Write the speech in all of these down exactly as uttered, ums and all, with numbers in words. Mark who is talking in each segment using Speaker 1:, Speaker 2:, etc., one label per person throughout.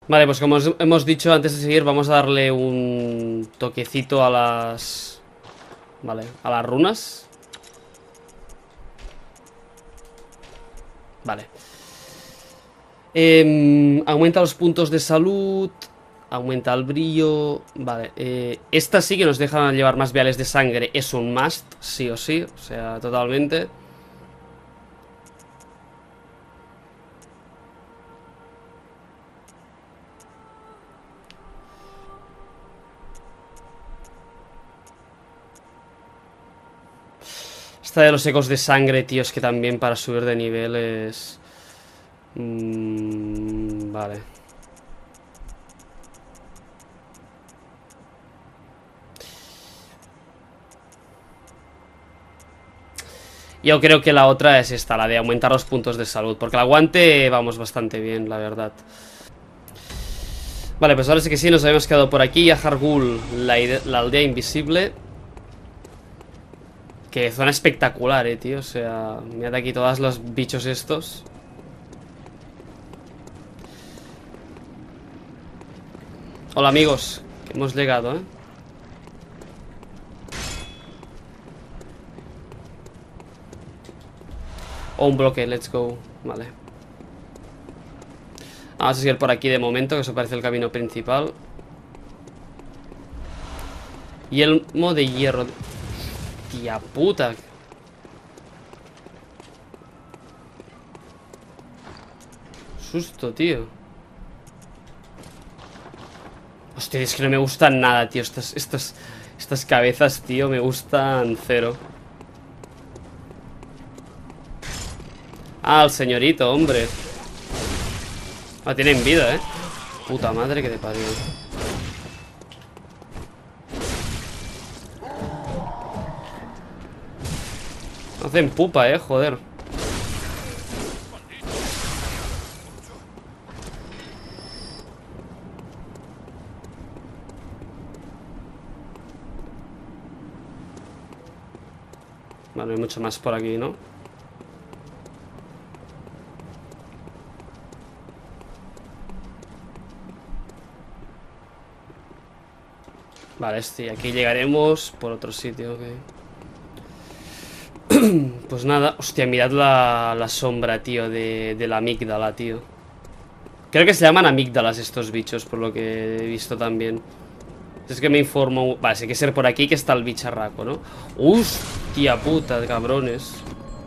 Speaker 1: Vale, pues como os hemos dicho antes de seguir, vamos a darle un toquecito a las... Vale, a las runas. Vale. Eh, aumenta los puntos de salud. Aumenta el brillo. Vale, eh, esta sí que nos deja llevar más viales de sangre. Es un must, sí o sí. O sea, totalmente. Esta de los ecos de sangre, tío, es que también para subir de nivel es... Mm, vale. Yo creo que la otra es esta, la de aumentar los puntos de salud. Porque el aguante vamos bastante bien, la verdad. Vale, pues ahora sí que sí, nos habíamos quedado por aquí. A Hargul, la, la aldea invisible. Que zona espectacular, eh, tío. O sea, mirad aquí todos los bichos estos. Hola, amigos. Que hemos llegado, eh. O un bloque, let's go. Vale. Vamos a seguir por aquí de momento, que eso parece el camino principal. Y el mo de hierro. Tía puta. Susto, tío. Hostia, es que no me gustan nada, tío. Estas, estas, estas cabezas, tío, me gustan cero. Ah, el señorito, hombre. Ah, tienen vida, eh. Puta madre que te parió. Hacen pupa, eh, joder. Vale, hay mucho más por aquí, ¿no? Vale, este, aquí llegaremos por otro sitio, ok. Pues nada, hostia, mirad la, la sombra, tío, de, de la amígdala, tío. Creo que se llaman amígdalas estos bichos, por lo que he visto también. Es que me informo... Vale, sí que ser por aquí que está el bicharraco, ¿no? Hostia puta, cabrones.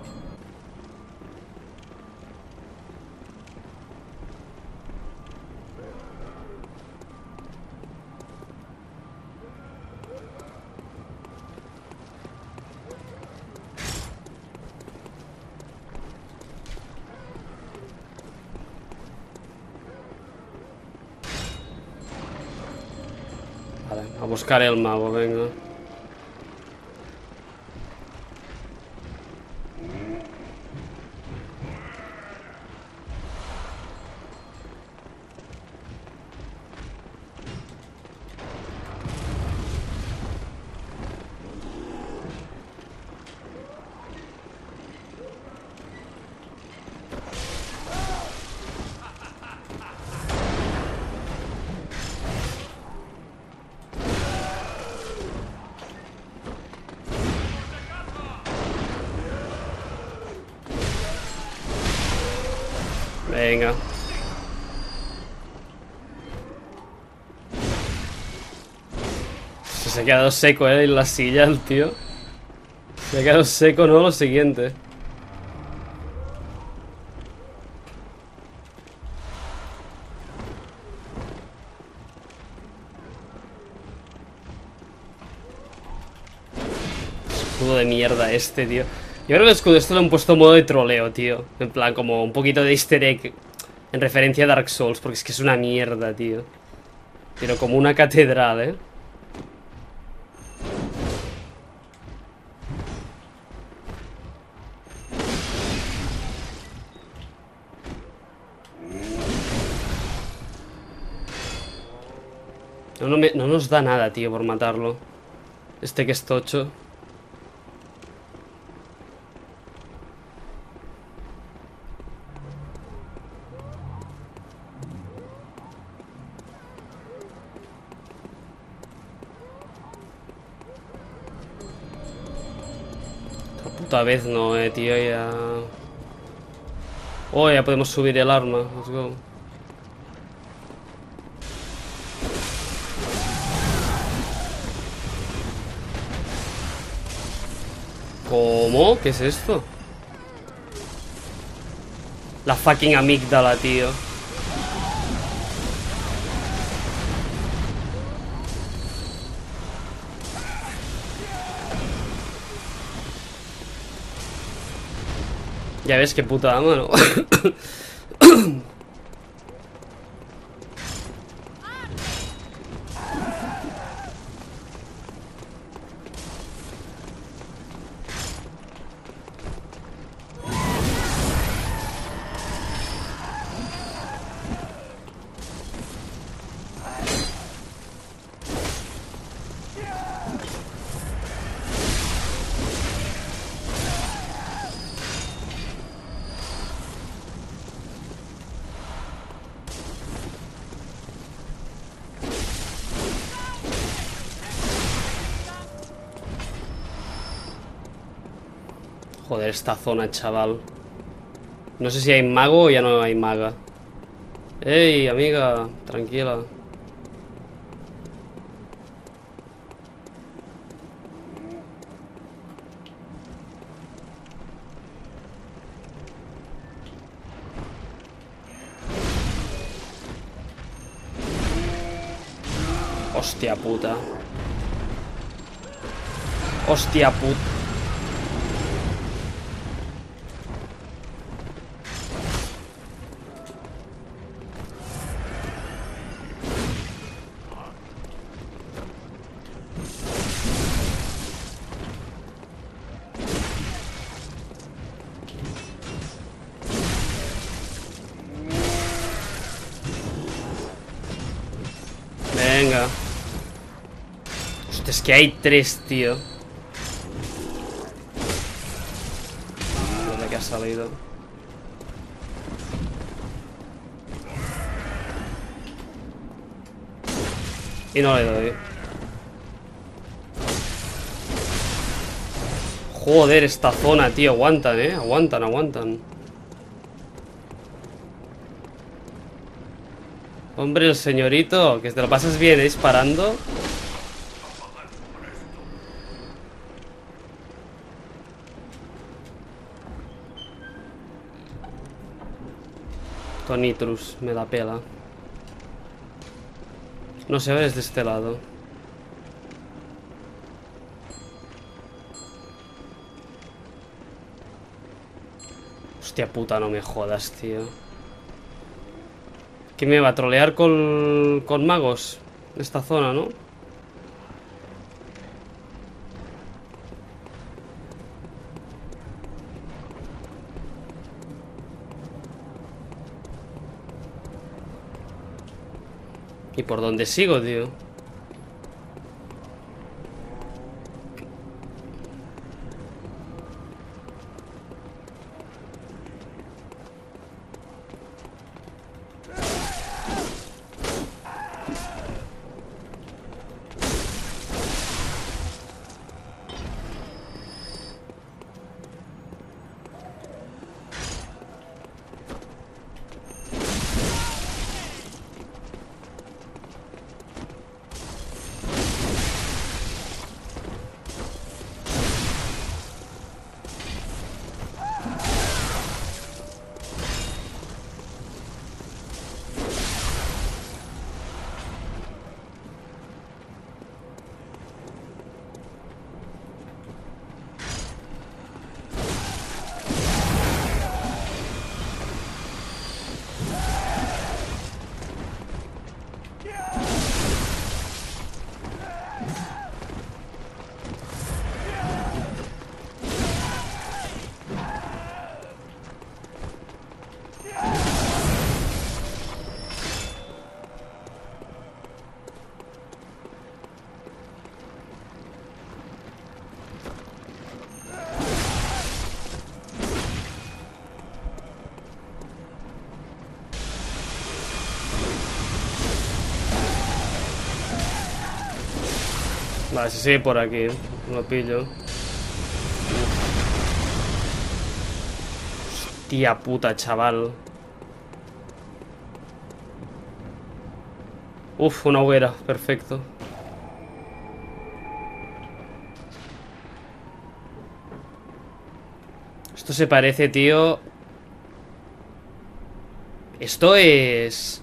Speaker 1: Vale, a buscar el mago, venga. Venga. Se ha quedado seco, eh, en la silla el tío. Se ha quedado seco, ¿no? Lo siguiente. Escudo de mierda este, tío. Yo creo que el escudo este lo han puesto en modo de troleo, tío. En plan, como un poquito de easter egg en referencia a Dark Souls, porque es que es una mierda, tío. Pero como una catedral, ¿eh? No, no, me- no nos da nada, tío, por matarlo. Este que es tocho. Otra vez no, eh, tío, ya... Oh, ya podemos subir el arma. Let's go. ¿Cómo? ¿Qué es esto? La fucking amígdala, tío. Ya ves qué puta ama, ¿no? Joder, esta zona, chaval. No sé si hay mago o ya no hay maga. Ey, amiga, tranquila. Hostia puta. Hostia puta. Venga. Hostia, es que hay tres, tío. ¿Dónde que ha salido? Y no le doy. Joder, esta zona, tío. Aguantan, eh. Aguantan, aguantan. Hombre, el señorito, que te lo pasas bien, ¿eh? Disparando. Tonitrus, me la pela. No se ve desde este lado. Hostia puta, no me jodas, tío. ¿Qué me va a trolear con, con magos? Esta zona, ¿no? ¿Y por dónde sigo, tío? Vale, si sigue por aquí, lo pillo. Tía puta, chaval. Uf, una hoguera, perfecto. Esto se parece, tío. Esto es...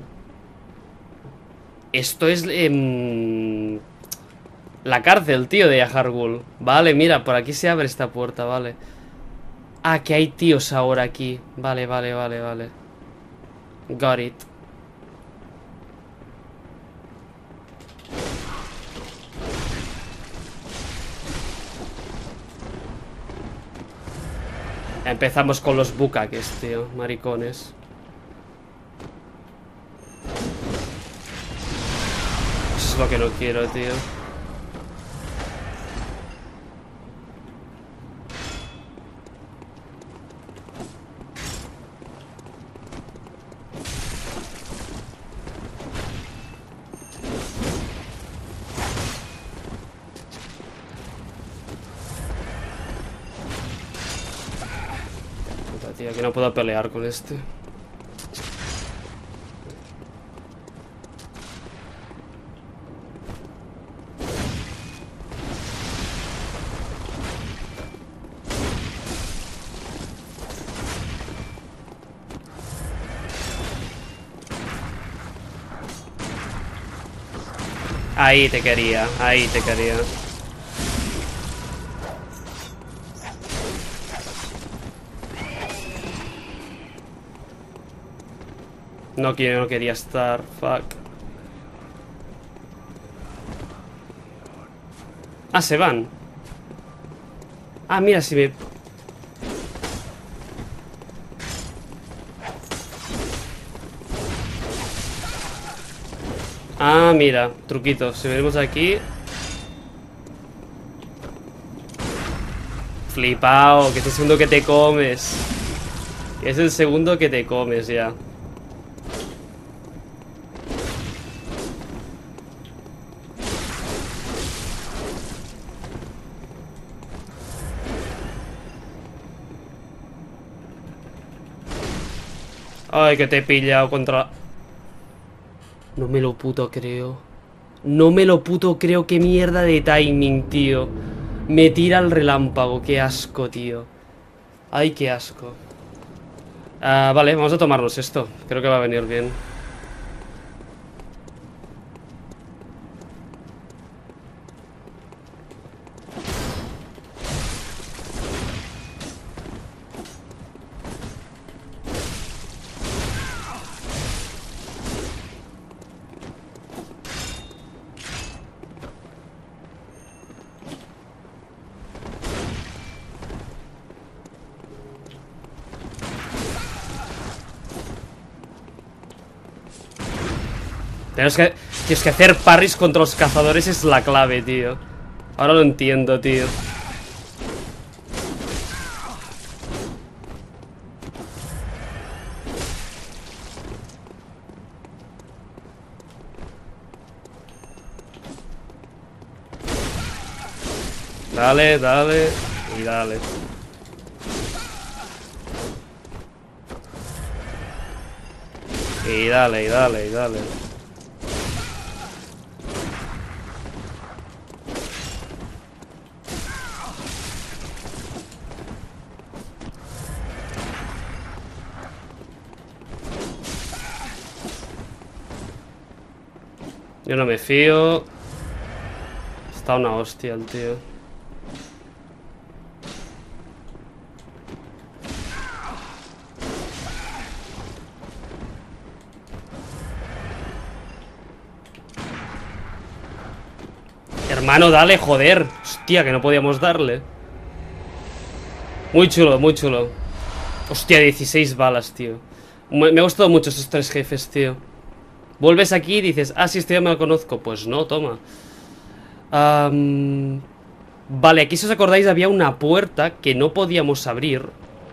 Speaker 1: Esto es... Eh... La cárcel, tío, de Yahar'gul. Vale, mira, por aquí se abre esta puerta, vale. Ah, que hay tíos ahora aquí. Vale, vale, vale, vale. Got it. Empezamos con los bucaques, tío, maricones. Eso es lo que no quiero, tío. Tío, que no puedo pelear con este. Ahí te quería, ahí te quería. No quiero, no quería estar, fuck. Ah, se van. Ah, mira, si me... Ah, mira, truquito. Si venimos aquí... Flipao, que es el segundo que te comes. Que es el segundo que te comes ya. Ay, que te he pillado contra... No me lo puto creo. No me lo puto creo. Qué mierda de timing, tío. Me tira el relámpago. Qué asco, tío. Ay, qué asco. Ah, vale, vamos a tomarnos esto. Creo que va a venir bien. Tenemos que... Tienes que hacer parries contra los cazadores es la clave, tío. Ahora lo entiendo, tío. Dale, dale y dale. Y dale, y dale, y dale. Yo no me fío. Está una hostia el tío. Hermano, dale, joder. Hostia, que no podíamos darle. Muy chulo, muy chulo. Hostia, dieciséis balas, tío. Me, me ha gustado mucho esos tres jefes, tío. Vuelves aquí y dices, ah, sí, este ya me lo conozco. Pues no, toma. um, Vale, aquí si os acordáis había una puerta que no podíamos abrir.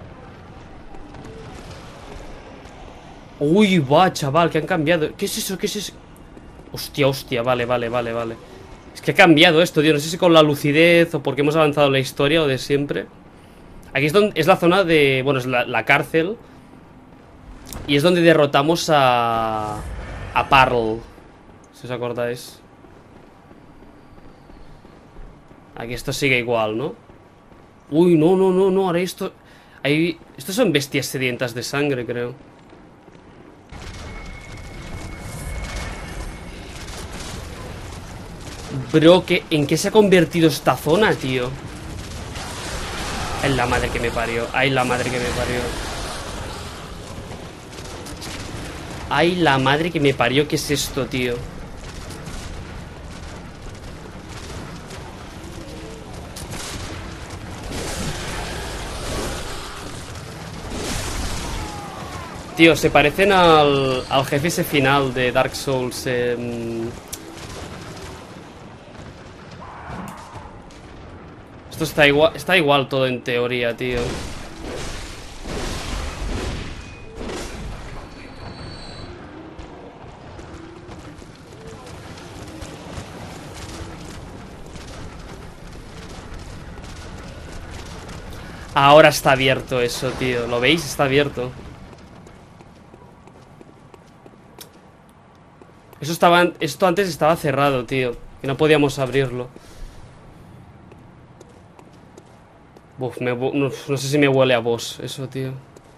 Speaker 1: Uy, va, chaval, que han cambiado. ¿Qué es eso? ¿Qué es eso? Hostia, hostia, vale, vale, vale, vale. Es que ha cambiado esto, tío. No sé si con la lucidez o porque hemos avanzado en la historia o de siempre. Aquí es donde es la zona de... Bueno, es la, la cárcel. Y es donde derrotamos a... A Pearl. Si os acordáis. Aquí esto sigue igual, ¿no? Uy, no, no, no, no. Ahora esto... Hay... Estos son bestias sedientas de sangre, creo. Bro, ¿qué, ¿en qué se ha convertido esta zona, tío? Ay, la madre que me parió. Ay, la madre que me parió. Ay, la madre que me parió. ¿Qué es esto, tío? Tío, se parecen al, al jefe ese final de Dark Souls. Eh, Esto está igual, está igual todo en teoría, tío. Ahora está abierto eso, tío. ¿Lo veis? Está abierto. Eso estaba... Esto antes estaba cerrado, tío. Y no podíamos abrirlo. Uf, me, no, no sé si me huele a boss eso, tío.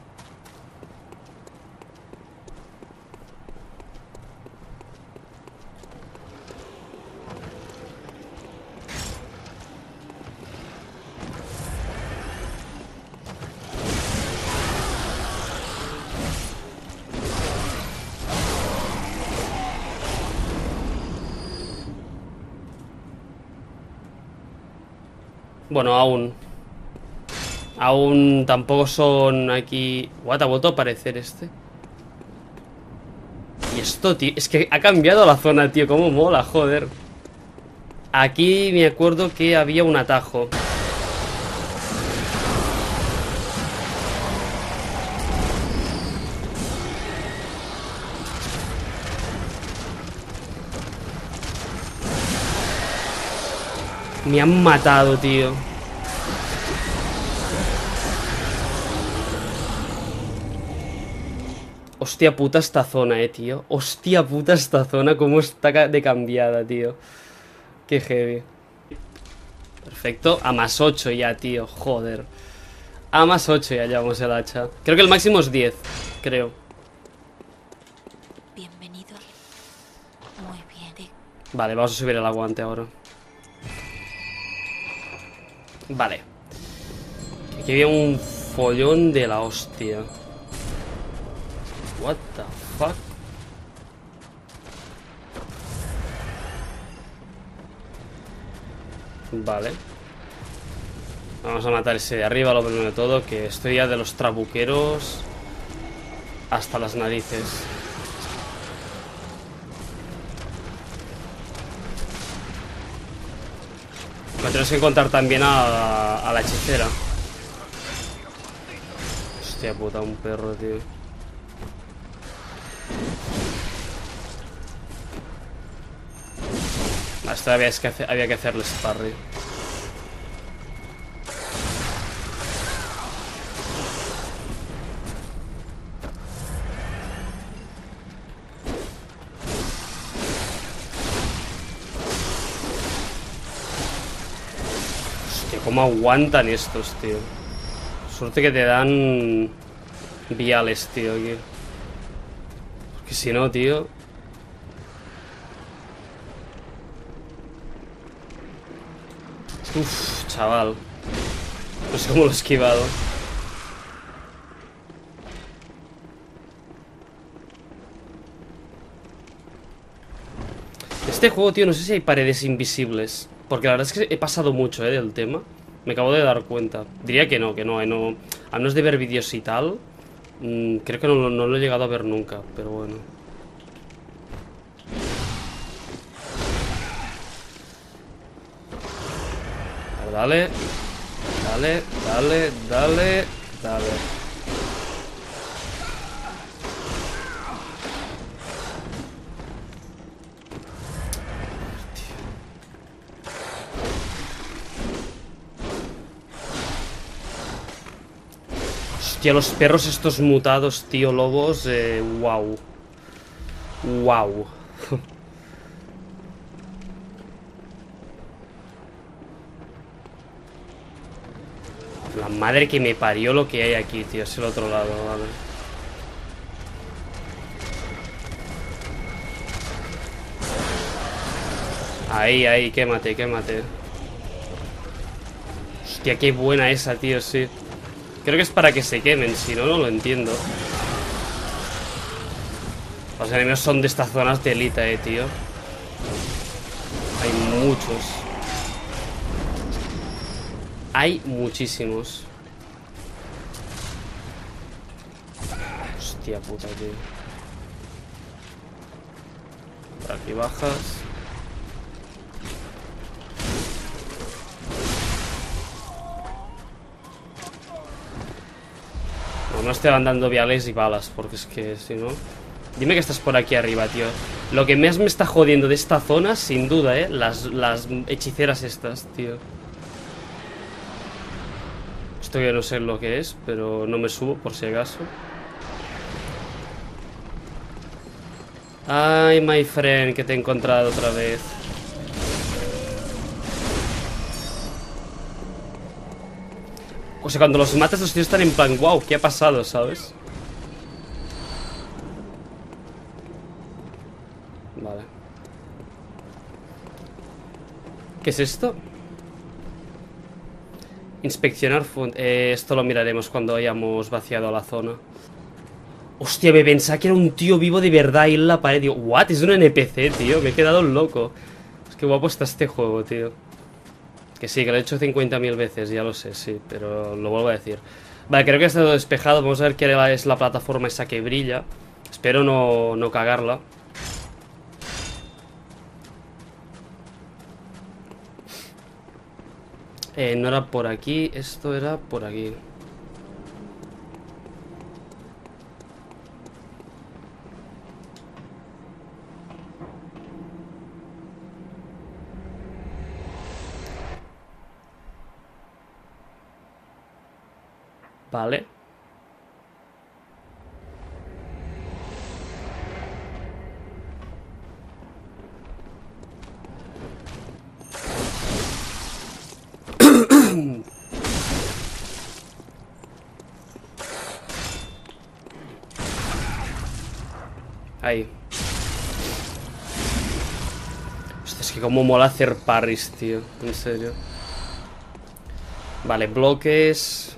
Speaker 1: Bueno, aún. Aún tampoco son aquí... What, ha vuelto a aparecer este. Y esto, tío, es que ha cambiado la zona, tío. Cómo mola, joder. Aquí me acuerdo que había un atajo. Me han matado, tío. Hostia puta esta zona, eh, tío. Hostia puta esta zona. Cómo está de cambiada, tío. Qué heavy. Perfecto. A más ocho ya, tío. Joder. A más ocho ya llevamos el hacha. Creo que el máximo es diez. Creo.
Speaker 2: Bienvenido. Muy bien.
Speaker 1: Vale, vamos a subir el aguante ahora. Vale. Aquí había un follón de la hostia. What the fuck. Vale. Vamos a matar ese de arriba, lo primero de todo. Que estoy ya de los trabuqueros hasta las narices. Me tenemos que encontrar también a, a la hechicera. Hostia puta, un perro, tío. Esto había que, hacer, había que hacerle sparring. Hostia, cómo aguantan estos, tío. Suerte que te dan viales, tío, aquí. Porque si no, tío. Uff, chaval. No sé cómo lo he esquivado. Este juego, tío, no sé si hay paredes invisibles. Porque la verdad es que he pasado mucho, eh, del tema. Me acabo de dar cuenta. Diría que no, que no, eh, no. A menos de ver vídeos y tal. Mmm, creo que no, no lo he llegado a ver nunca, pero bueno. Dale, dale, dale, dale, dale. Hostia, los perros estos mutados, tío, lobos, eh, wow. Wow. La madre que me parió lo que hay aquí, tío, es el otro lado, vale. Ahí, ahí, quémate, quémate. Hostia, qué buena esa, tío, sí. Creo que es para que se quemen, si no, no lo entiendo. Los enemigos son de estas zonas de élite, eh, tío. Hay muchos. Hay muchísimos. Hostia puta, tío. Por aquí bajas. No, no estoy dando viales y balas, porque es que si no... Dime que estás por aquí arriba, tío. Lo que más me está jodiendo de esta zona, sin duda, eh, las, las hechiceras estas, tío. Esto ya no sé lo que es, pero no me subo por si acaso. Ay, my friend, que te he encontrado otra vez. O sea, cuando los matas los tíos están en plan, wow, ¿qué ha pasado, sabes? Vale. ¿Qué es esto? Inspeccionar fuente. Eh, esto lo miraremos cuando hayamos vaciado la zona. Hostia, me pensaba que era un tío vivo de verdad ahí en la pared. Digo, what? Es un N P C, tío. Me he quedado loco. Es que guapo está este juego, tío. Que sí, que lo he hecho cincuenta mil veces, ya lo sé, sí. Pero lo vuelvo a decir. Vale, creo que está todo despejado. Vamos a ver qué es la plataforma esa que brilla. Espero no, no cagarla. Eh, no era por aquí, esto era por aquí. Vale. Ahí. Hostia, es que como mola hacer parries, tío. En serio. Vale, bloques.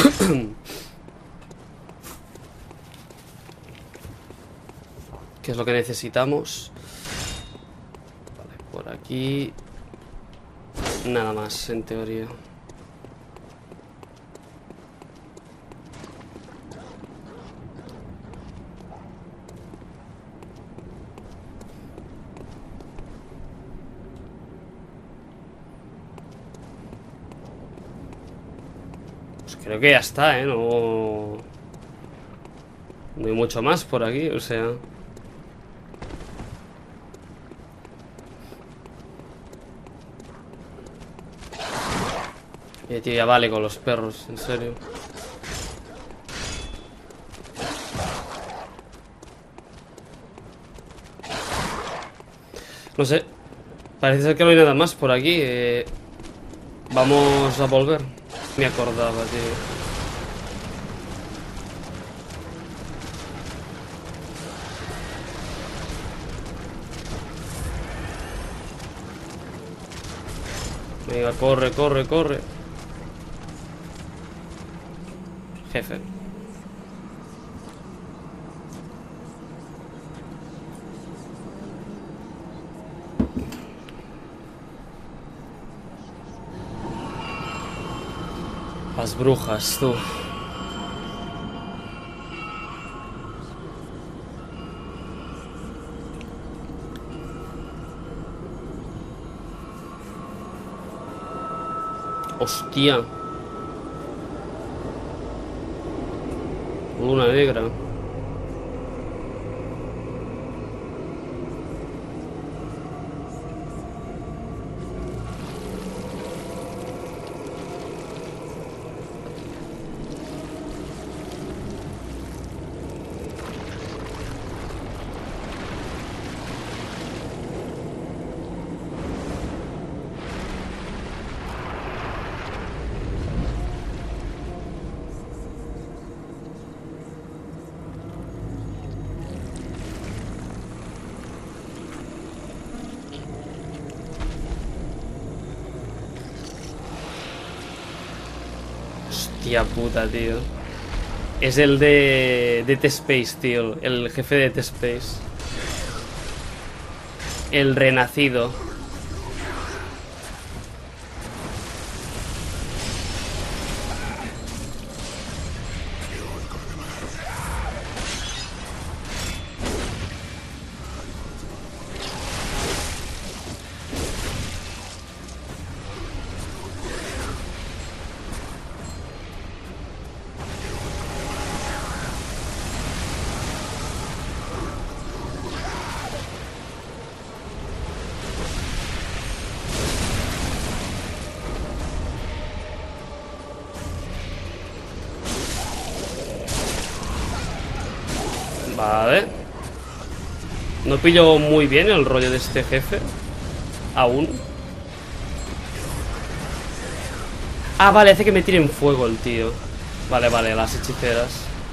Speaker 1: ¿Qué es lo que necesitamos? Vale, por aquí. Nada más, en teoría. Pues creo que ya está, ¿eh? No... No hay mucho más por aquí, o sea... Eh, tío, ya vale con los perros, en serio. No sé. Parece ser que no hay nada más por aquí. Eh, vamos a volver. Me acordaba, tío. Venga, corre, corre, corre. Jefe. Las brujas, tú. Hostia. Luna negra. Hostia puta, tío. Es el de... de T-Space, tío. El jefe de T-Space. El renacido. Vale. No pillo muy bien el rollo de este jefe. Aún. Ah, vale, hace que me tiren fuego el tío. Vale, vale, las hechiceras.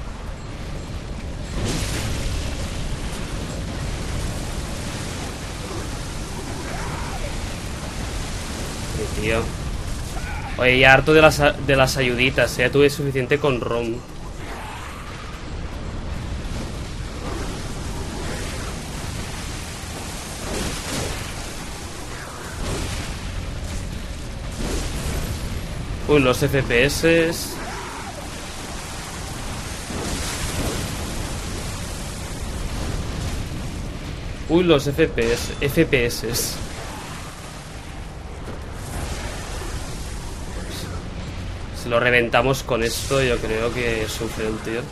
Speaker 1: Sí, tío. Oye, ya harto de las, de las ayuditas. Ya tuve suficiente con Rom. Uy, los F P S. Uy, los F P S. F P S. Si lo reventamos con esto, yo creo que sufre el tío.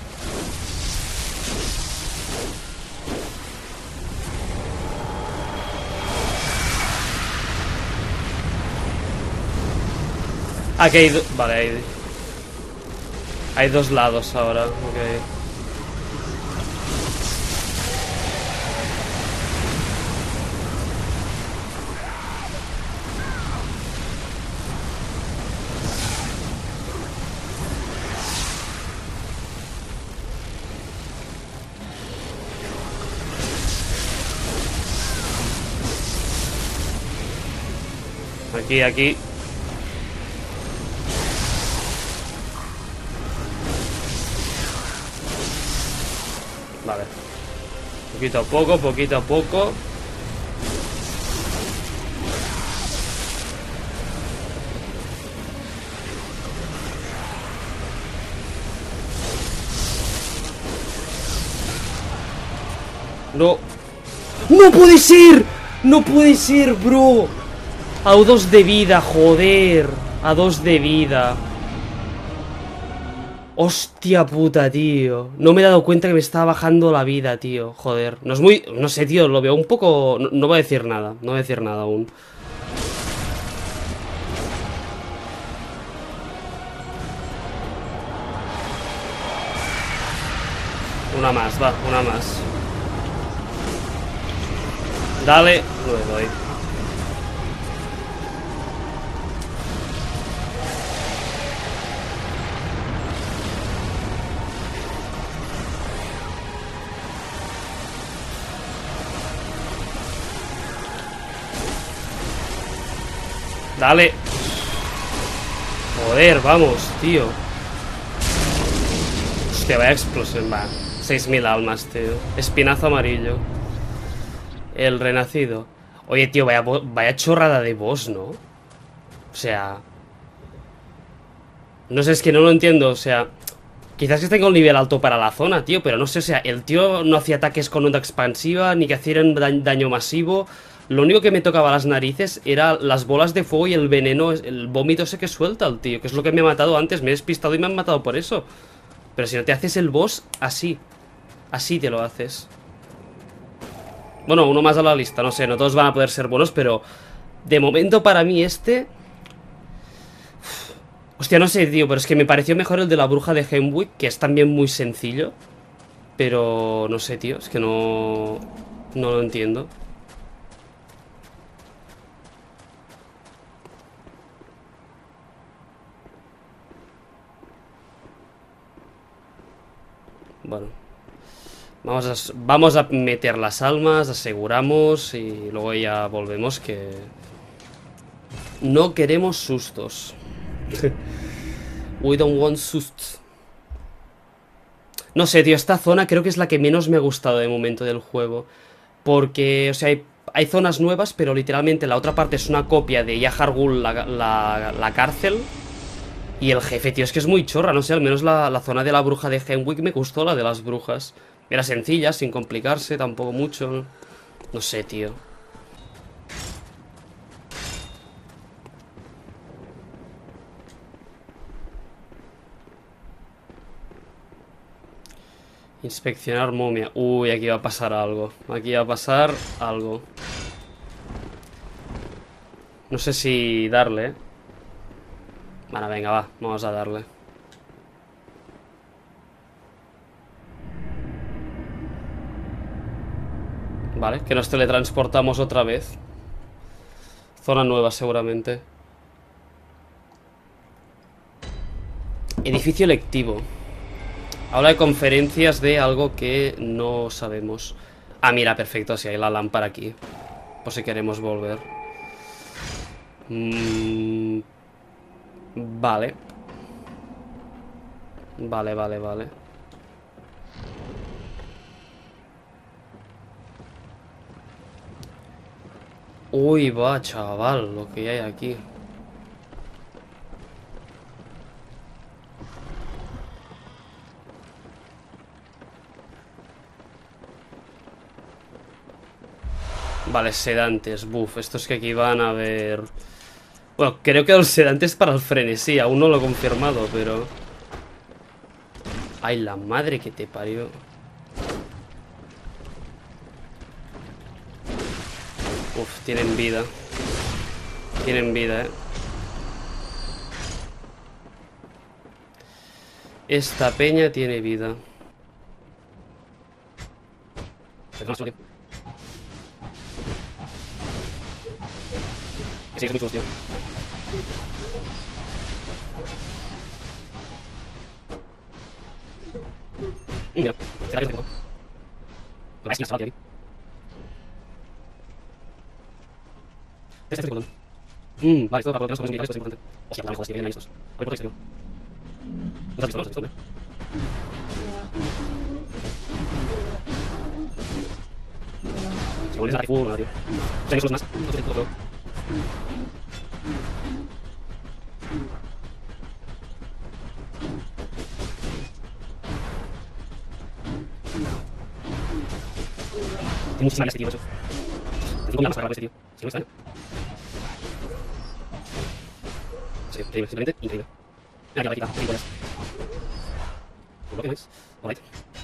Speaker 1: Aquí hay... Do vale, hay... Hay dos lados ahora. Ok. Aquí, aquí. Vale. Poquito a poco, poquito a poco. No. ¡No puede ser! ¡No puede ser, bro! A dos de vida, joder. A dos de vida. Hostia puta, tío. No me he dado cuenta que me estaba bajando la vida, tío. Joder. No es muy... No sé, tío. Lo veo un poco... No, no voy a decir nada. No voy a decir nada aún. Una más, va. Una más. Dale. No le doy. Dale. Joder, vamos, tío. Hostia, vaya explosión, va. seis mil almas, tío. Espinazo amarillo. El renacido. Oye, tío, vaya, vaya chorrada de boss, ¿no? O sea... No sé, es que no lo entiendo, o sea... Quizás que tenga un nivel alto para la zona, tío, pero no sé, o sea, el tío no hacía ataques con onda expansiva, ni que hicieran daño masivo. Lo único que me tocaba las narices era las bolas de fuego y el veneno, el vómito ese que suelta el tío, que es lo que me ha matado antes. Me he despistado y me han matado por eso. Pero si no te haces el boss, así. Así te lo haces. Bueno, uno más a la lista, no sé, no todos van a poder ser buenos, pero... De momento para mí este... Hostia, no sé, tío, pero es que me pareció mejor el de la bruja de Henwick, que es también muy sencillo. Pero no sé, tío, es que no... No lo entiendo. Bueno, vamos a, vamos a meter las almas, aseguramos y luego ya volvemos, que no queremos sustos. We don't want sus. No sé, tío, esta zona creo que es la que menos me ha gustado de momento del juego. Porque, o sea, hay, hay zonas nuevas, pero literalmente la otra parte es una copia de Yahar Ghul, la, la, la cárcel. Y el jefe, tío, es que es muy chorra, no sé, al menos la, la zona de la bruja de Henwick me gustó, la de las brujas. Era sencilla, sin complicarse, tampoco mucho. No, no sé, tío. Inspeccionar momia. Uy, aquí va a pasar algo. Aquí va a pasar algo. No sé si darle, ¿eh? Bueno, venga, va. Vamos a darle. Vale, que nos teletransportamos otra vez. Zona nueva, seguramente. Edificio electivo. Habla de conferencias de algo que no sabemos. Ah, mira, perfecto, sí, hay la lámpara aquí. Por si queremos volver. Mm, vale. Vale, vale, vale. Uy, va, chaval, lo que hay aquí. Vale, sedantes, buff. Estos que aquí van a ver... Bueno, creo que los sedantes para el frenesí. Aún no lo he confirmado, pero... Ay, la madre que te parió. Uf, tienen vida. Tienen vida, eh. Esta peña tiene vida. Sí, es muy chulo, tío. Mira, será que lo tengo. La esquina está aquí. Este es el botón. Mmm, vale, esto para poder tener los militares, esto es importante. Hostia, no me jodas, tío, vienen ahí estos. A ver por qué, tío. ¿No has visto? ¿No has visto? Si vuelves a la full, nada, tío. O sea, no son más. No sé, todo, todo. Tiene muchísima vida este tío, macho. Tengo mil armas para agarrar este tío. Si no está, ¿eh? Sí, increíble, simplemente increíble. Mira, aquí, aquí, aquí, aquí, un bloque, nice. Alright.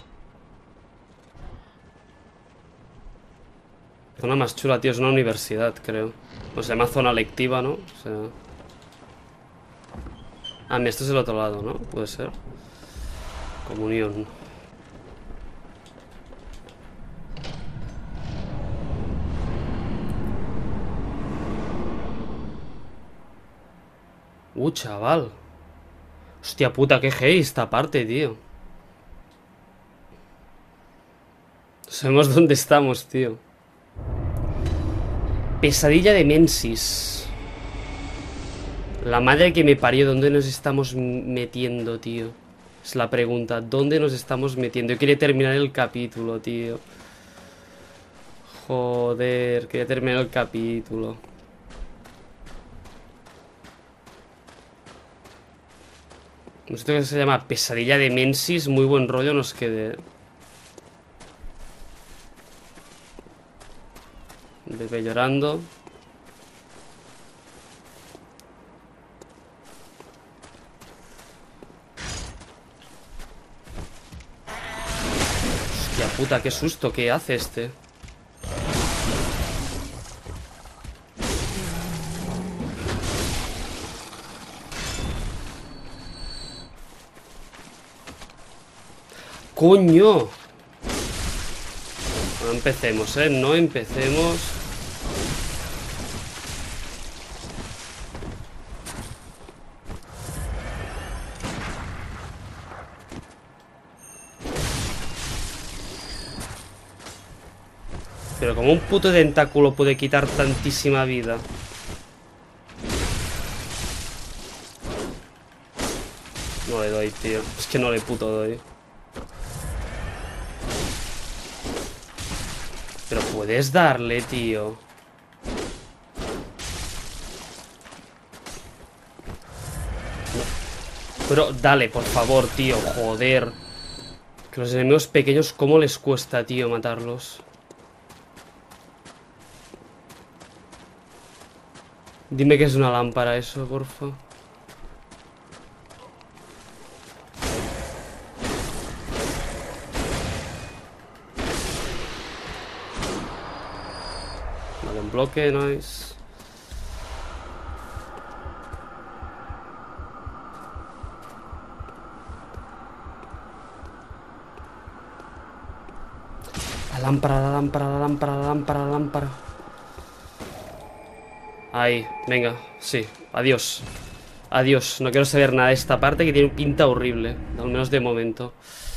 Speaker 1: La zona más chula, tío, es una universidad, creo. O sea, más zona lectiva, ¿no? O sea... Ah, mira, esto es el otro lado, ¿no? Puede ser. Comunión. Uh, chaval. Hostia puta, qué hey esta parte, tío. Sabemos dónde estamos, tío. Pesadilla de Mensis. La madre que me parió, ¿dónde nos estamos metiendo, tío? Es la pregunta, ¿dónde nos estamos metiendo? Yo quería terminar el capítulo, tío. Joder, quería terminar el capítulo. Esto que se llama Pesadilla de Mensis, muy buen rollo nos quede. Bebé llorando. Hostia puta, qué susto que hace este. ¡Coño! No empecemos, ¿eh? No empecemos. Pero como un puto tentáculo puede quitar tantísima vida. No le doy, tío. Es que no le puto doy. Pero puedes darle, tío. No. Pero dale, por favor, tío. Joder. Que los enemigos pequeños, ¿cómo les cuesta, tío, matarlos? Dime que es una lámpara eso, porfa. Vale, un bloque, nice. La lámpara, la lámpara, la lámpara, la lámpara, la lámpara. Ahí, venga, sí, adiós. Adiós, no quiero saber nada de esta parte que tiene pinta horrible. Al menos de momento.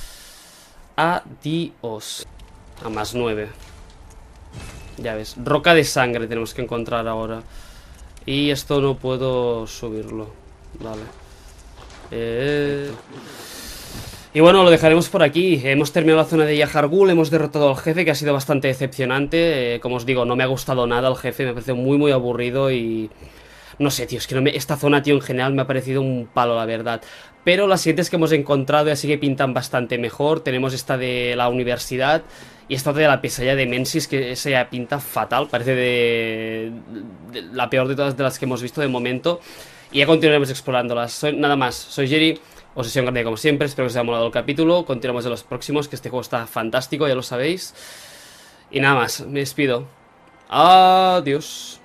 Speaker 1: Adiós. A más nueve. Ya ves, roca de sangre tenemos que encontrar ahora. Y esto no puedo subirlo. Vale. Eh... Y bueno, lo dejaremos por aquí. Hemos terminado la zona de Yahar'gul, hemos derrotado al jefe, que ha sido bastante decepcionante. Eh, como os digo, no me ha gustado nada el jefe, me parece muy muy aburrido y... No sé, tío, es que no me... esta zona, tío, en general me ha parecido un palo, la verdad. Pero las siguientes que hemos encontrado ya sí que pintan bastante mejor. Tenemos esta de la universidad y esta de la pesadilla de Mensis, que esa ya pinta fatal. Parece de... de... la peor de todas de las que hemos visto de momento. Y ya continuaremos explorándolas. Soy... Nada más, soy Jerry. Os deseo un gran día como siempre, espero que os haya molado el capítulo. Continuamos en los próximos, que este juego está fantástico, ya lo sabéis. Y nada más, me despido. Adiós.